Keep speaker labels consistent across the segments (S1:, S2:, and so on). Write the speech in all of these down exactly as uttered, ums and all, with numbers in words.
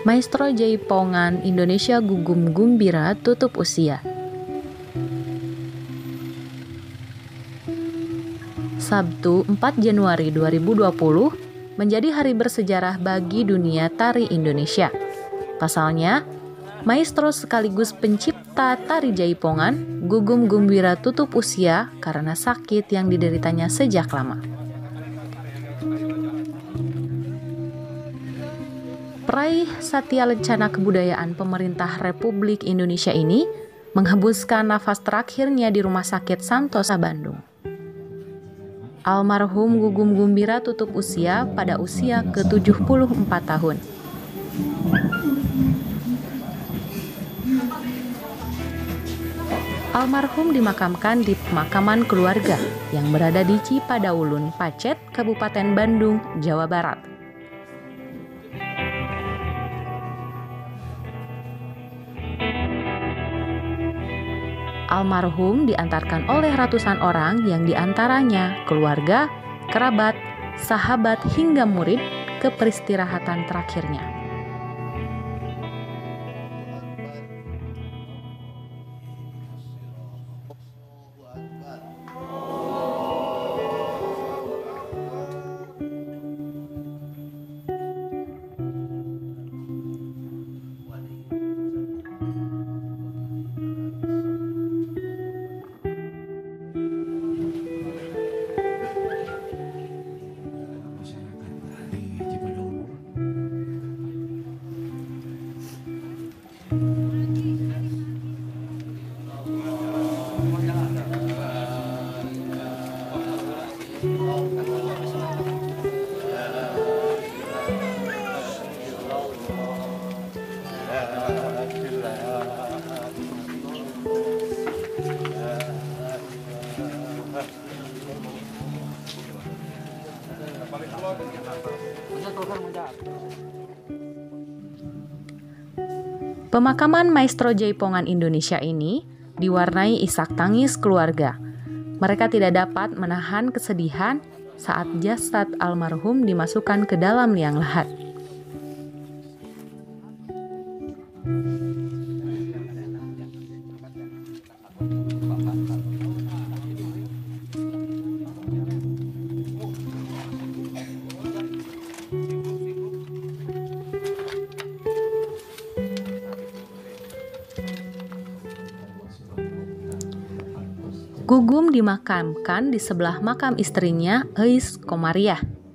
S1: Maestro Jaipongan Indonesia Gugum Gumbira tutup usia. Sabtu empat Januari dua ribu dua puluh menjadi hari bersejarah bagi dunia tari Indonesia. Pasalnya, maestro sekaligus pencipta tari Jaipongan, Gugum Gumbira tutup usia karena sakit yang dideritanya sejak lama. Peraih Satya Lencana Kebudayaan Pemerintah Republik Indonesia ini menghembuskan nafas terakhirnya di Rumah Sakit Santosa Bandung. Almarhum Gugum Gumbira tutup usia pada usia ke tujuh puluh empat tahun. Almarhum dimakamkan di pemakaman keluarga yang berada di Cipadaulun, Pacet, Kabupaten Bandung, Jawa Barat. Almarhum diantarkan oleh ratusan orang yang diantaranya keluarga, kerabat, sahabat hingga murid ke peristirahatan terakhirnya. Pemakaman Maestro Jaipongan Indonesia ini diwarnai isak tangis keluarga. Mereka tidak dapat menahan kesedihan saat jasad almarhum dimasukkan ke dalam liang lahat. Gugum dimakamkan di sebelah makam istrinya, Eis Komariah.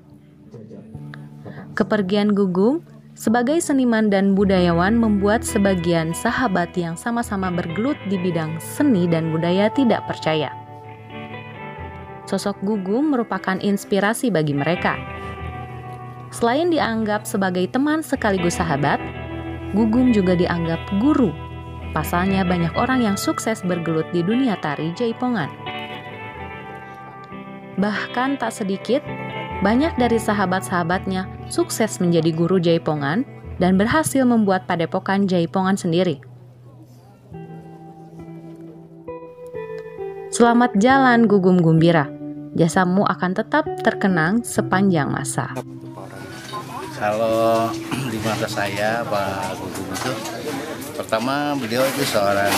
S1: Kepergian Gugum sebagai seniman dan budayawan membuat sebagian sahabat yang sama-sama bergelut di bidang seni dan budaya tidak percaya. Sosok Gugum merupakan inspirasi bagi mereka. Selain dianggap sebagai teman sekaligus sahabat, Gugum juga dianggap guru. Pasalnya banyak orang yang sukses bergelut di dunia tari Jaipongan. Bahkan tak sedikit, banyak dari sahabat-sahabatnya sukses menjadi guru Jaipongan dan berhasil membuat padepokan Jaipongan sendiri. Selamat jalan Gugum Gumbira, jasamu akan tetap terkenang sepanjang masa.
S2: Kalau di mata saya Pak Gugum itu, pertama beliau itu seorang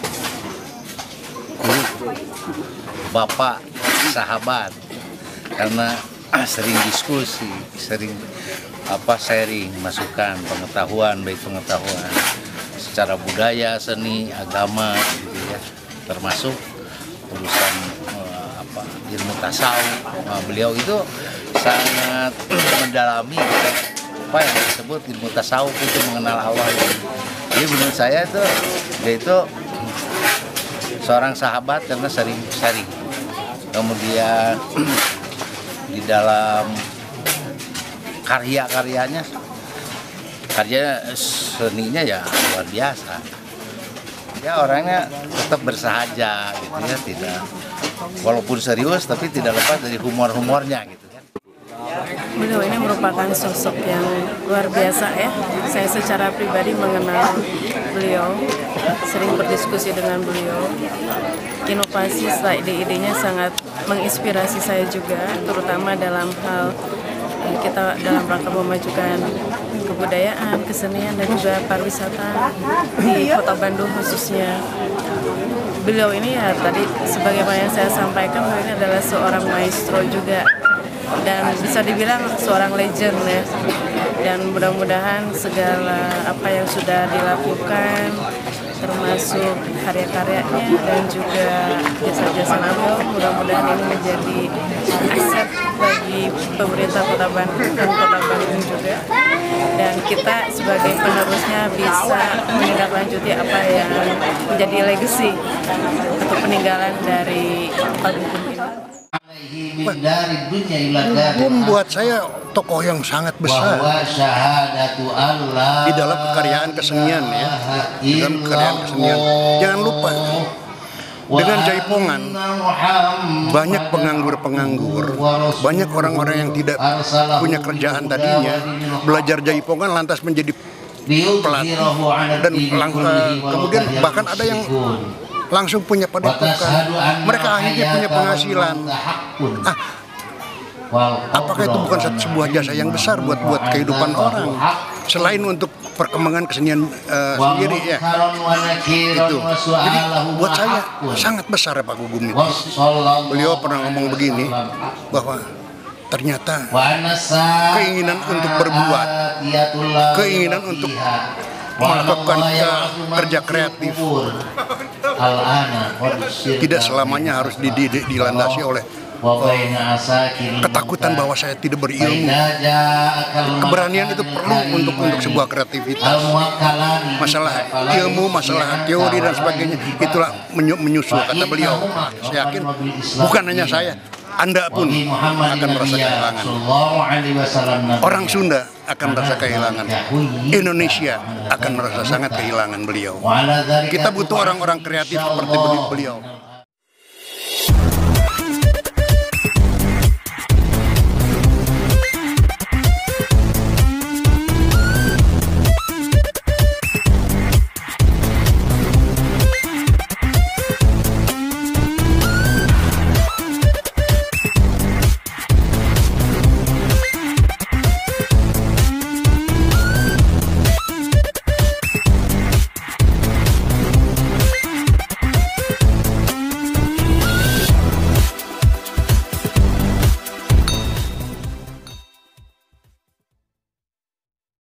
S2: guru, bapak, sahabat, karena sering diskusi, sering apa sharing, masukan, pengetahuan, baik pengetahuan secara budaya, seni, agama, gitu ya, termasuk urusan eh, apa ilmu tasawuf. Nah, beliau itu sangat mendalami apa yang disebut ilmu tasawuf, itu mengenal Allah. Jadi menurut saya itu dia itu seorang sahabat karena sering sharing. Kemudian di dalam karya-karyanya, karya seninya ya luar biasa. Ya orangnya tetap bersahaja gitu ya, tidak walaupun serius tapi tidak lepas dari humor-humornya gitu kan.
S3: Beliau ini merupakan sosok yang luar biasa ya. Saya secara pribadi mengenal beliau, sering berdiskusi dengan beliau. Inovasi ide-idenya sangat menginspirasi saya juga, terutama dalam hal eh, kita dalam rangka memajukan kebudayaan, kesenian dan juga pariwisata di Kota Bandung khususnya. Beliau ini ya tadi sebagaimana yang saya sampaikan, beliau ini adalah seorang maestro juga dan bisa dibilang seorang legend ya. Dan mudah-mudahan segala apa yang sudah dilakukan termasuk karya-karyanya dan juga jasa-jasa beliau mudah-mudahan ini menjadi aset bagi pemerintah Kota Bandung dan Kota Bandung juga, dan kita sebagai penerusnya bisa menindaklanjuti apa yang menjadi legacy atau peninggalan dari Pak Gugum ini.
S4: Gugum buat saya tokoh yang sangat besar di dalam kekaryaan kesenian ya, di dalam kekaryaan kesenian. Jangan lupa dengan Jaipongan banyak penganggur-penganggur, banyak orang-orang yang tidak punya kerjaan tadinya belajar Jaipongan lantas menjadi pelatih dan kemudian bahkan ada yang langsung punya padepokan, mereka akhirnya punya penghasilan. Ah, apakah itu bukan sebuah jasa yang besar buat buat kehidupan orang selain untuk perkembangan kesenian uh, sendiri ya? Itu. Jadi buat saya sangat besar Pak Gugum itu. Beliau pernah ngomong begini bahwa ternyata keinginan untuk berbuat, keinginan untuk melakukan kerja kreatif tidak selamanya harus dididik, dilandasi oleh uh, ketakutan bahwa saya tidak berilmu. Keberanian itu perlu untuk untuk sebuah kreativitas. Masalah ilmu, masalah teori dan sebagainya itulah menyusul kata beliau. Saya yakin bukan hanya saya, Anda pun akan merasa kehilangan. Orang Sunda akan merasa kehilangan. Indonesia akan merasa sangat kehilangan beliau. Kita butuh orang-orang kreatif seperti beliau.